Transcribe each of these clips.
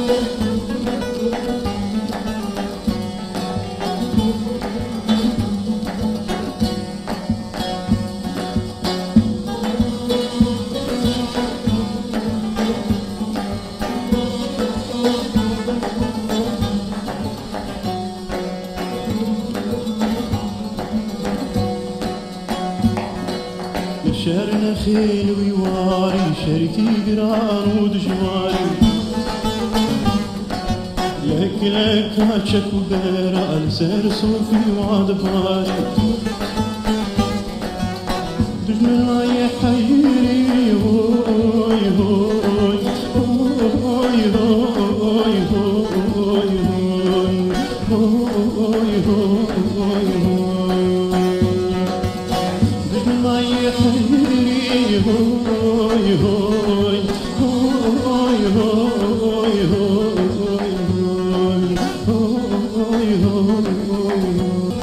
شهرنا خيل ويواري شركي قران ودجواري لك لك هاتشك وبيرا لسير صوفي وعدباري دجمن ما يحيري هوي هوي هوي هوي هوي هوي هوي دجمن ما يحيري هوي هوي هوي هوي هوي هوي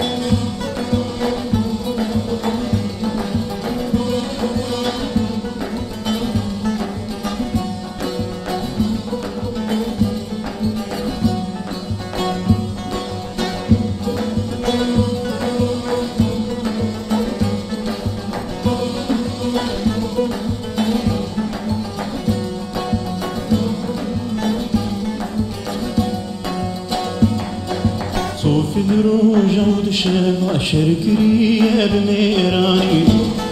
صوفي دروجة ودشافة شركرية بميراني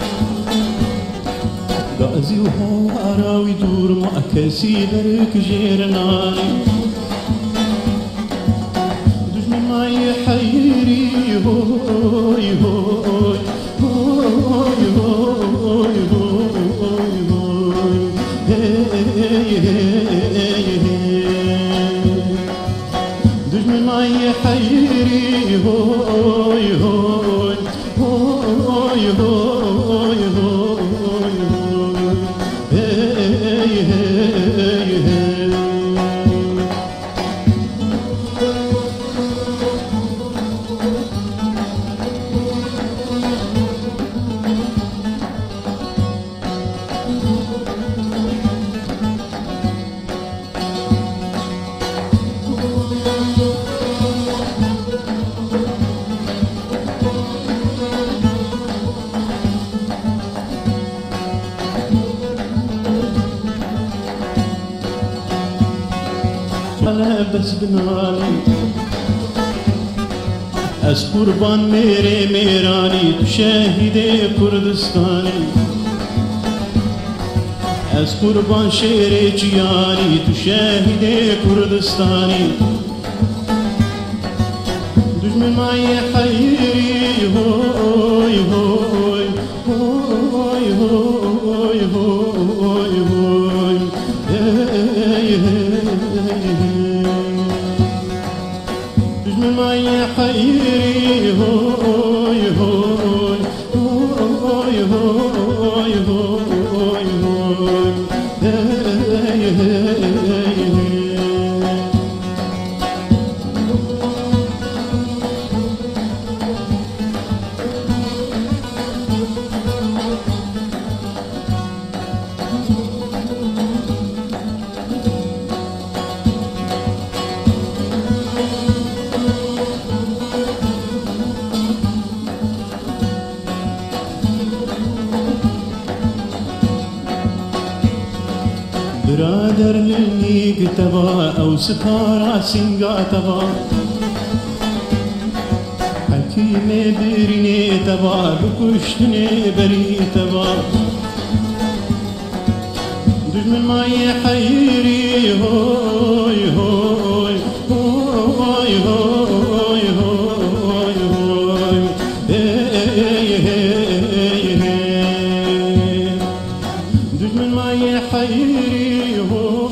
غازي وهوارا ويدور مأكسي برك جيرناني دجمن ما يحيري هوي هوي هوي هوي هوي هوي هي هي دجمن ما يحيري هوي هوي هوي هوي هوي هي هي بس بناني از قربان میره میرانی تو شهید کردستانی از قربان شیر جیانی تو شهید کردستانی دجمن ما يحيري هوي هوي هوي هوي هوي هوي دجمن ما يحيري هوي هوي هوي هوي هوي هوي برادر للنيق تبا أو ستارة سنقا تبا حكيم بريني تبا بكشتني بري تبا دجمن ما يحيري هوي هوي هوي هوي هوي هوي دجمن ما يحيري هو